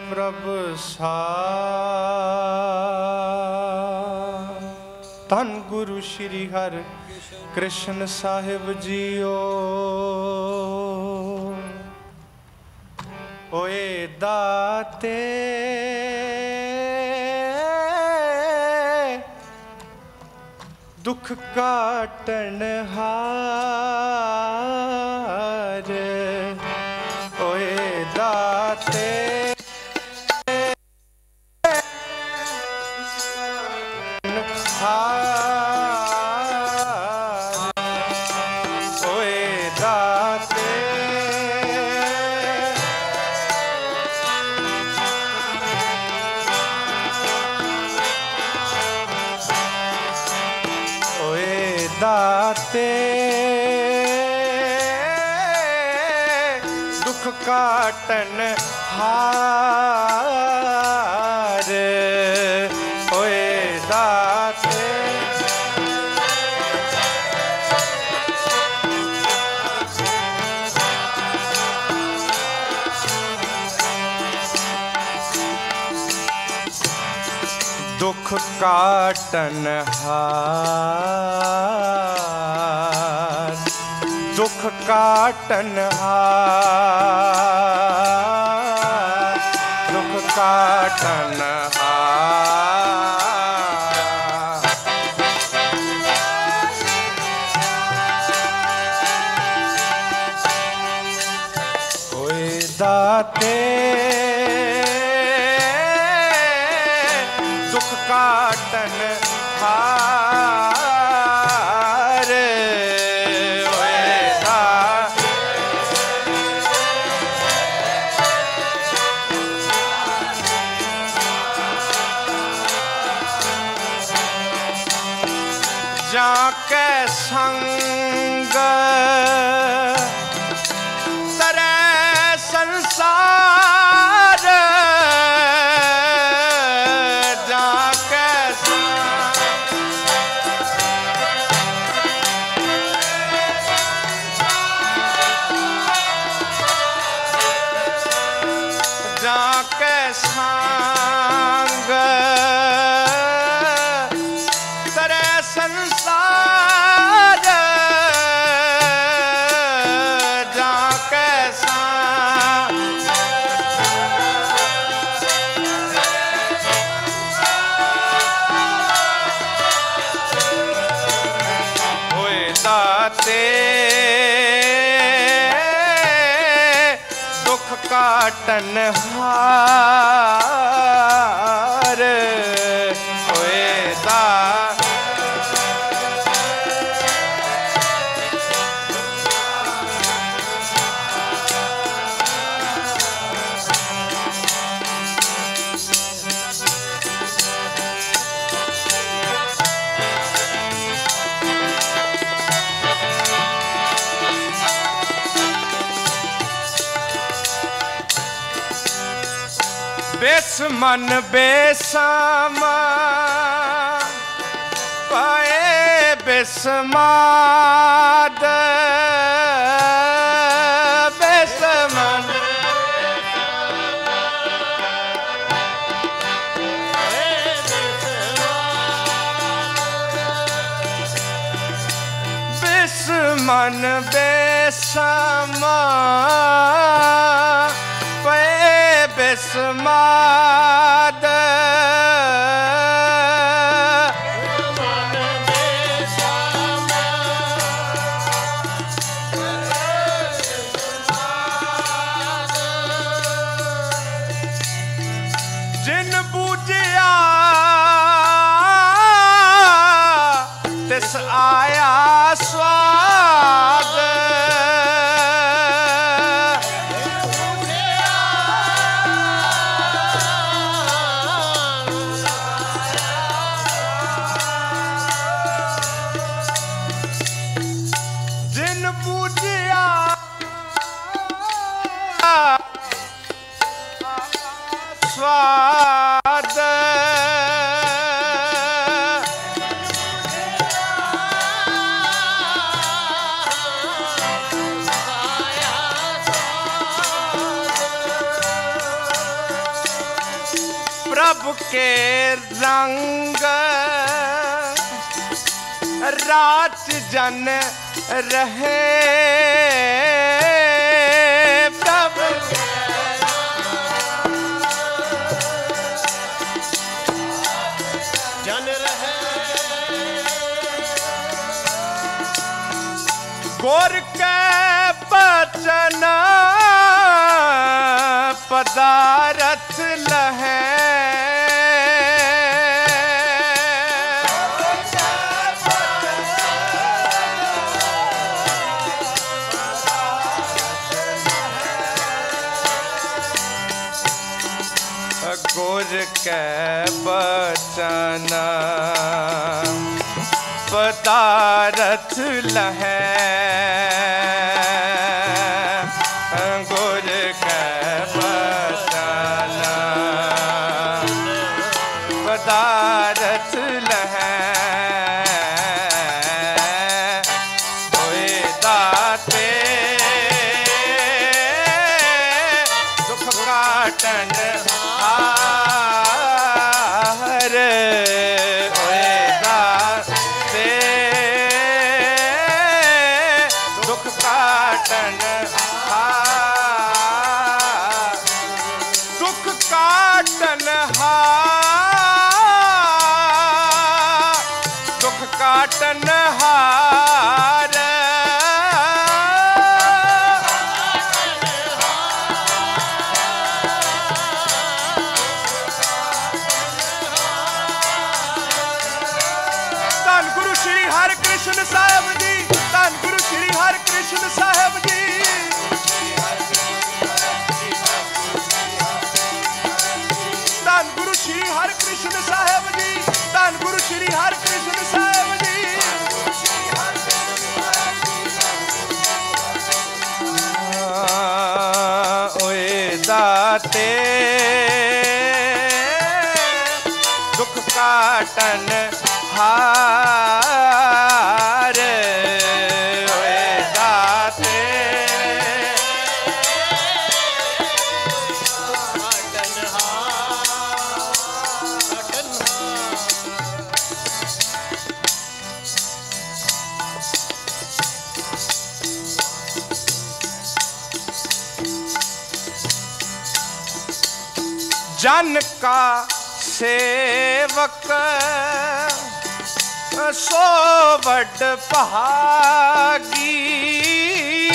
प्रभ सार। धन गुरु श्री हर कृष्ण साहिब जीओ। ओए दाते दुख काटन हार। ओए दाते ओए दाते दाते दुख काटन हार। ओए दाते दुख काटन हार। दुख काटन हार। दुख काटन हार। ओए दाते दुख काटन हार। ओए जाके संग तरे संसार। जाके जाके संग तरे संसार। जाके ओए दाते दुख काटन हार। ओए बेसमन बेसमा पाए बेसमाद। बेसमन बेसमन बेसमा बेसमाद। जिन बूझिया तिस आया स्वाद। स्वाद प्रभु के रंग रात जन रहे प्रभु जन रहे गोर के बचन पदारथ लहे गोर के बचन पदारथ लहे गोर के बचन पदारथ लहे होए दाते दुख काटन हार होए दाते दुख काटन हार दुख काटन हार दुख काटन हार धन गुरु श्री हर कृष्ण साहब जी धन गुरु श्री हर कृष्ण साहब जी धन गुरु श्री हर कृष्ण साहब जी धन गुरु श्री हर कृष्ण साहब जी ओए दाते दुख काटन हार ओए दाते जन का सेवक सो बड़ भागी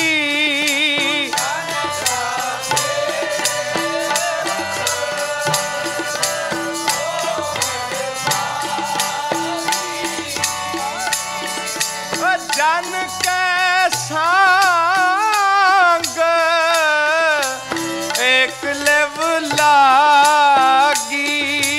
जन के संग एक लेव लागी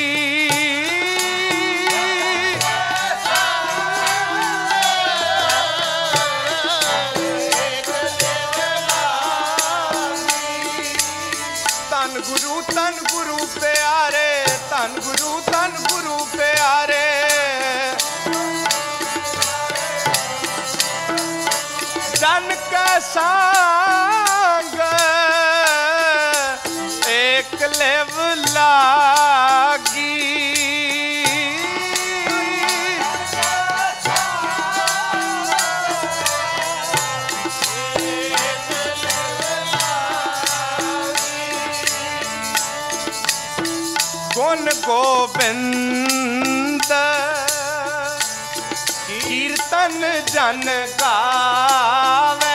तन गुरु प्यारे तन गुरु प्यारे जन के संग एक लेव लागी गुण गोविंद कीर्तन जन गावे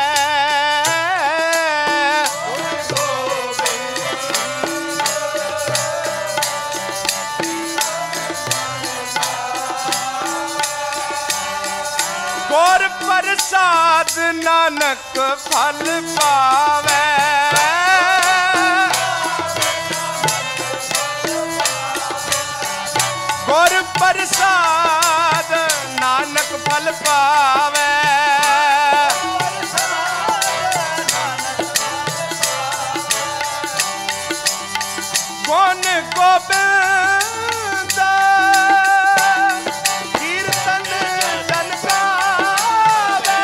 गुर प्रसाद नानक फल पावे गुर प्रसाद नानक फल पावे गुण गोविंद कीर्तन जन गावे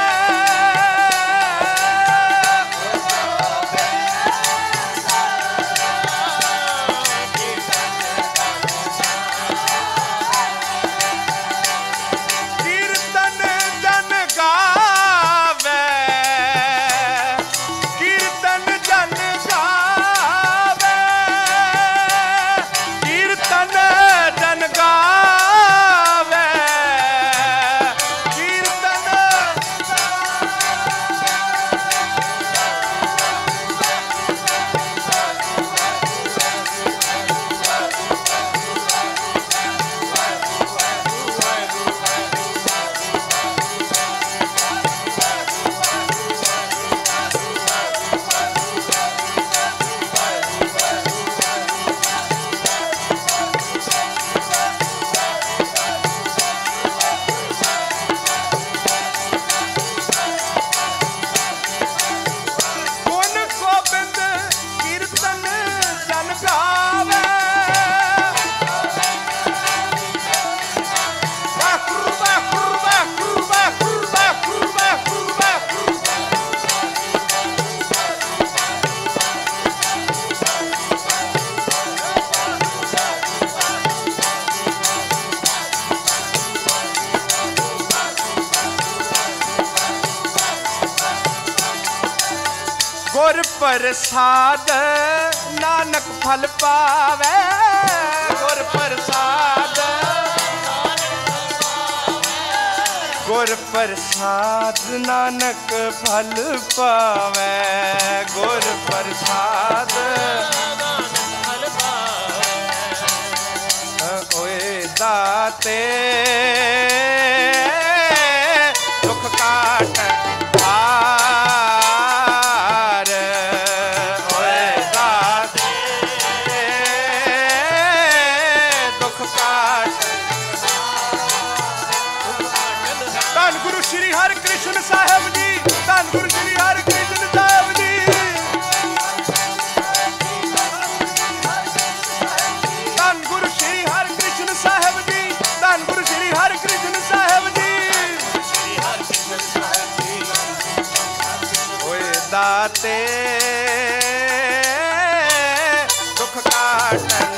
प्रसाद नानक फल पावे, गुर प्रसाद, गुर प्रसाद नानक फल पावे, गुर प्रसाद फल पावे। ओए दाते दुख काट श्री हर कृष्ण साहिब जी, धन गुरु श्री हर कृष्ण साहिब जी, धन गुरु श्री हर कृष्ण साहिब जी, धन गुरु श्री हर कृष्ण साहिब जी, ओए दाते दुख काटन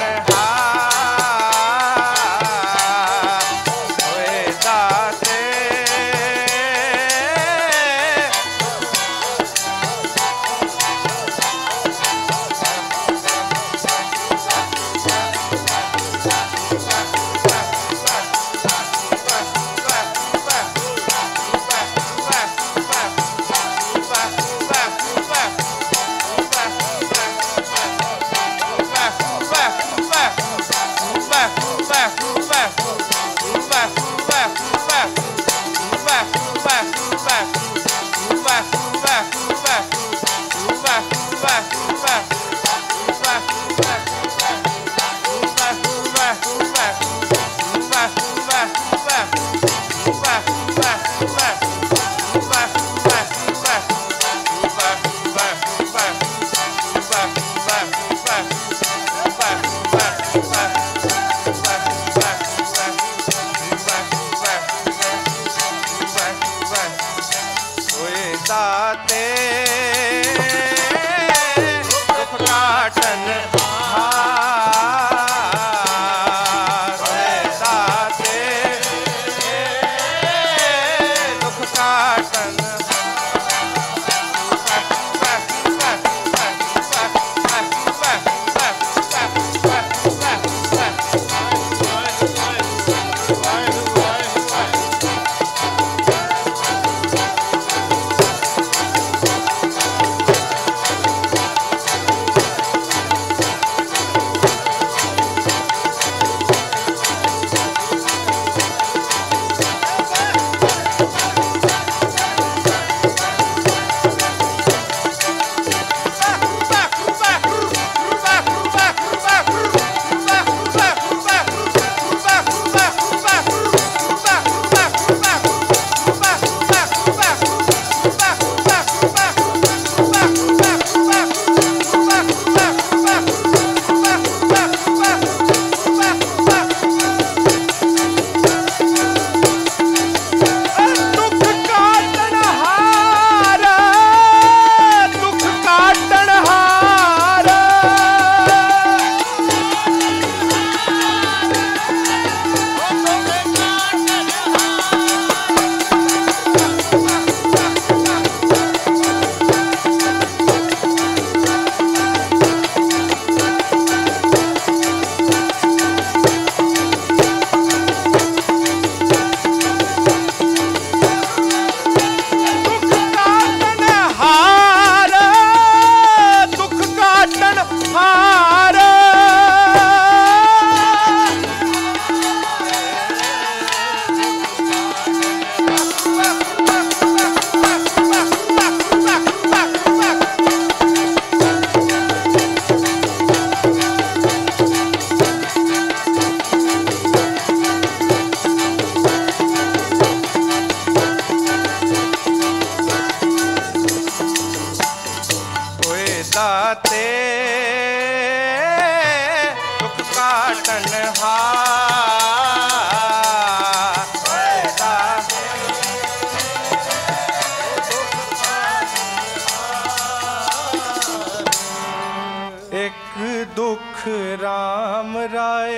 राम राय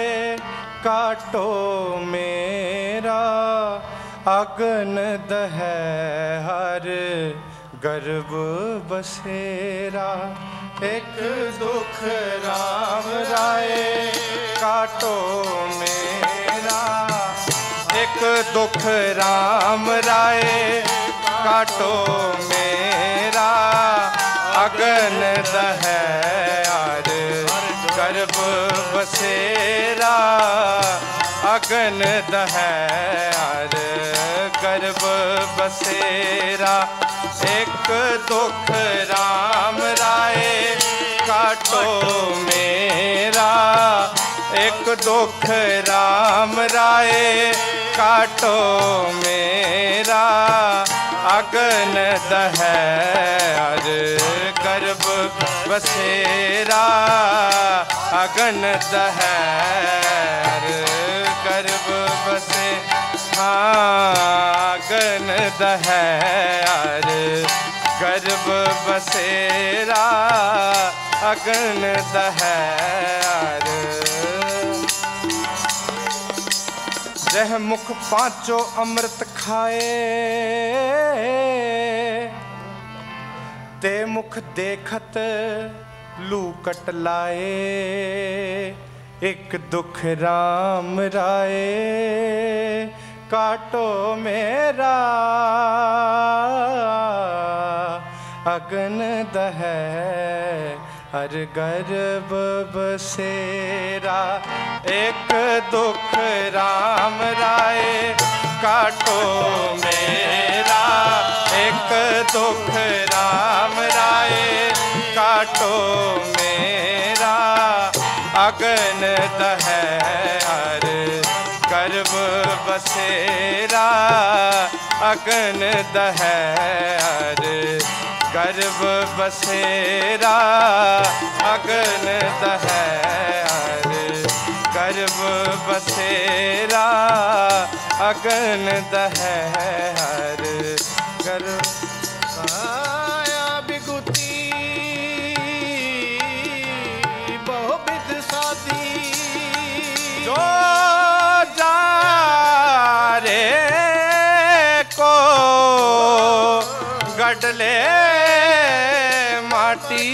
काटो मेरा, अगन दहै हर गर्भ बसेरा एक दुख राम राय काटो मेरा, एक दुख राम राय काटो मेरा, अगन दहै यार गर्भ बसेरा, अगन दहै यार गर्भ बसेरा, एक दुख राम राय काटो मेरा, एक दुख राम राय काटो मेरा, अगन दहै यार गर्भ बसेरा, अगन दहै यार गर्भ बसे, अगन दहै यार गर्भ बसेरा, अगन दहै यार। जह मुख पांचो अमृत खाए, ते मुख देखत लू कट लाए, एक दुख राम राय काटो मेरा, अगन दहै हर गर्भ बसेरा, एक दुख राम राय काटो मेरा, एक दुख राम राय काटो मेरा, अगन दहै हर गर्भ बसेरा, अगन दहै हर गर्भ बसेरा, अगन दहै हर गर्भ बसेरा, अगन दहै हर गर्भ। आया बिगुती बहुविध साधी, जो जा रे को गडले माटी,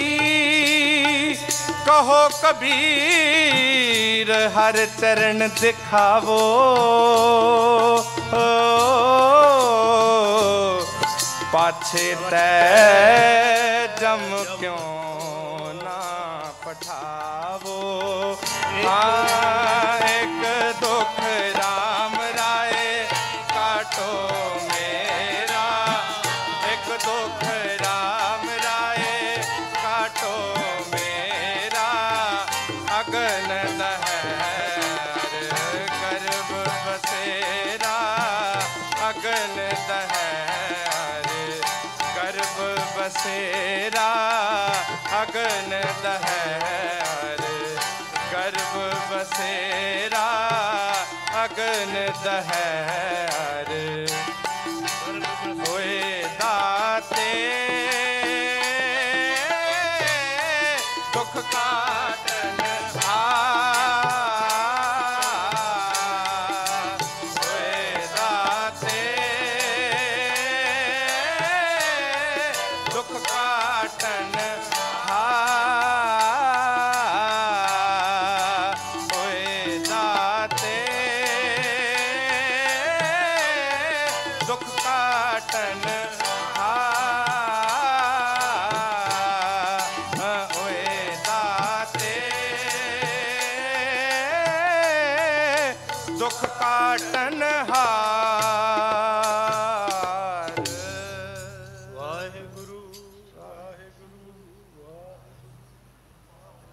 कहो कबीर हर चरण दिखावो, पाछे तै जम क्यों ना पठावो, एक दुख राम राय काटो मेरा, एक दुख राम राय काटो मेरा, अगन दहै गर्भ बसेरा, अगन दहै गर्भ बसेरा, अगन दहै गर्भ बसेरा, अगन दहै होए दाते दुख काटन होए दाते दुख काटन होए दाते दुख काटन होए दाते दुख काटन